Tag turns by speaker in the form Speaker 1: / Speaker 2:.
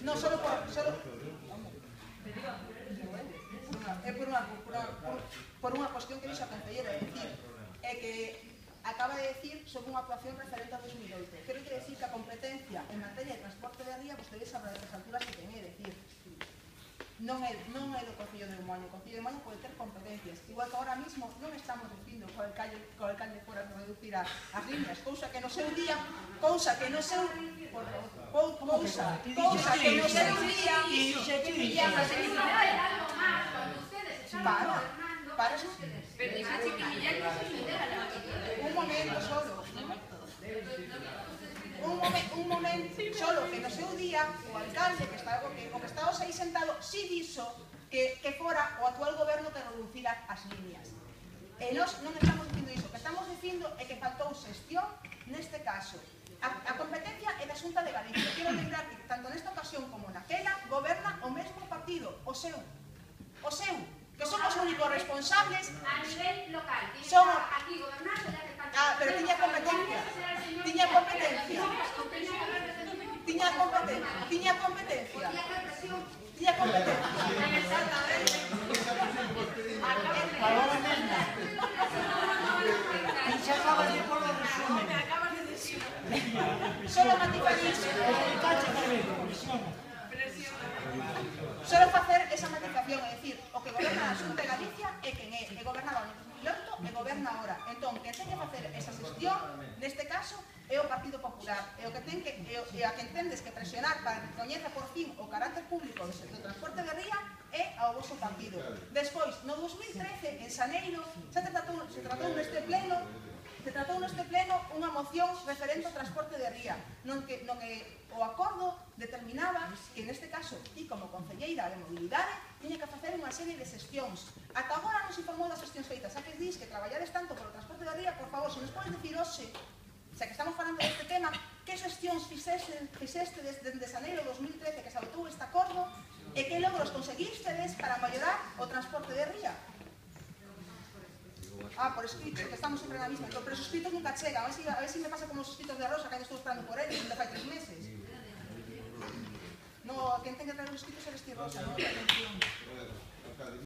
Speaker 1: No, solo por unha cuestión que dixo a concelleira, é dicir, é que acaba de decir sobre unha actuación referente a 2008. Quero que decir que a competencia en materia de transporte de ría, vostedes sabrán das alturas que ten, é dicir, non é do Concello de Moaño. O Concello de Moaño pode ter competencias, igual que ahora mismo non estamos dicindo co alcalde fora de reducir as líneas, cousa que no seu día un momento solo que no seu día o alcalde o que estaba aí sentado si dixo que fora o actual goberno que reducira as líneas. E nós non estamos dicindo iso, o que estamos dicindo é que faltou xestión neste caso. A competencia é da Xunta de Galicia. Quero lembrar que tanto nesta ocasión como naquela goberna o mesmo partido, o seu, que son os únicos responsables
Speaker 2: a nivel local.
Speaker 1: Somos
Speaker 2: aquí gobernando ya que están...
Speaker 1: pero tiña competencia.
Speaker 3: Ahora mesmo. E se acaba de por o resumen.
Speaker 1: Solo matizar iso. Solo facer esa matización, é dicir, o que goberna a Xunta de Galicia é quen é, e gobernaba no 2008 e goberna agora. Entón, quen ten que facer esa xestión, neste caso, é o Partido Popular. E o que ten que, e a quen tendes que presionar para que coñeza por fin o carácter público do transporte de ría é ao vosso partido. Despois, no 2013, en Xaneiro, se tratou neste pleno unha moción referente ao transporte de ría, non que o acordo determinaba que neste caso, ti como concelleira de mobilidade, tiña que facer unha serie de xestións. Ata agora non se informou das xestións feitas. Xa que dis que traballades tanto polo transporte de ría, por favor, se nos podes dicir hoxe, xa que estamos falando deste tema, que xestións fixeste desde xaneiro 2013 que se adoptou este acordo e que logros conseguistedes para mellorar o transporte de ría? Por escrito, que estamos sempre na vista, pero os escritos nunca chegan. A ver si me pasa como os escritos de Rosa, que estou esperando por eles, ainda fai 3 meses. No, quen ten que traer os escritos é Rosa, non?